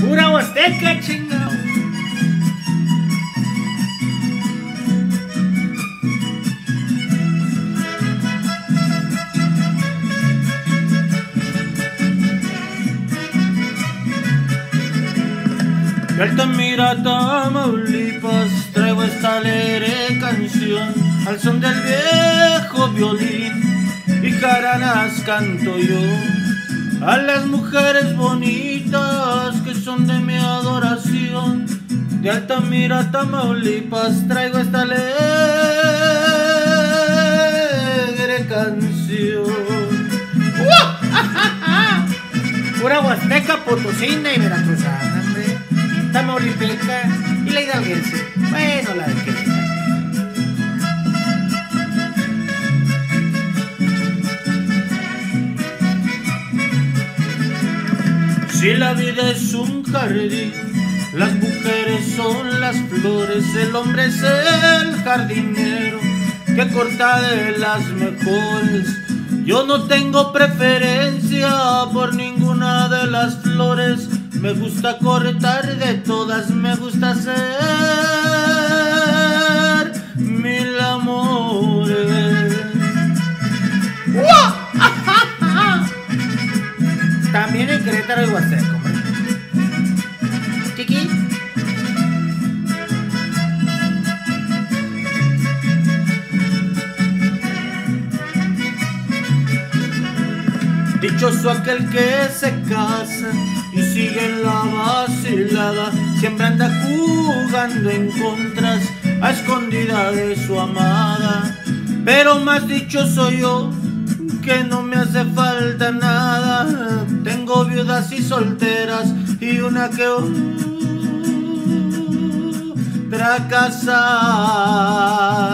Pura Huasteca, chingado. De Altamira, Tamaulipas, traigo esta alegre canción al son del viejo violín y jaranas canto yo. A las mujeres bonitas que son de mi adoración, de Altamira, Tamaulipas, traigo esta alegre canción. Pura Huasteca, Potosina y Veracruzana, hombre. Tamaulipeca y la hidalguense. Bueno, la de Querétaro. Si la vida es un jardín, las mujeres son las flores, el hombre es el jardinero que corta de las mejores. Yo no tengo preferencia por ninguna de las flores, me gusta cortar de todas, me gusta hacer mil amores. También en Querétaro y Huasteca, hombre. Chiqui. Dichoso aquel que se casa y sigue en la vacilada, siempre anda jugando en contras a escondida de su amada. Pero más dichoso yo, que no me hace falta nada. Tengo viudas y solteras y una que otra casada.